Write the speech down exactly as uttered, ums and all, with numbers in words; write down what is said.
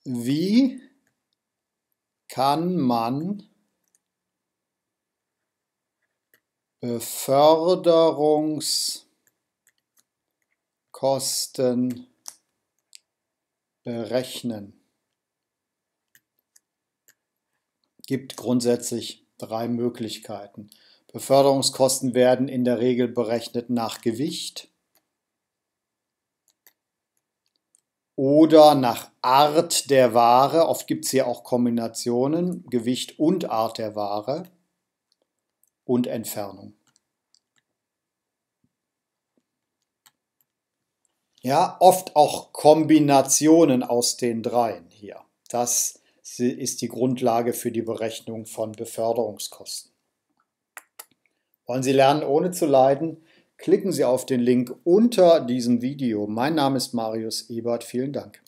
Wie kann man Beförderungskosten berechnen? Gibt grundsätzlich drei Möglichkeiten. Beförderungskosten werden in der Regel berechnet nach Gewicht oder nach Art der Ware. Oft gibt es hier auch Kombinationen, Gewicht und Art der Ware und Entfernung. Ja, oft auch Kombinationen aus den dreien hier. Das ist die Grundlage für die Berechnung von Beförderungskosten. Wollen Sie lernen, ohne zu leiden? Klicken Sie auf den Link unter diesem Video. Mein Name ist Marius Ebert. Vielen Dank.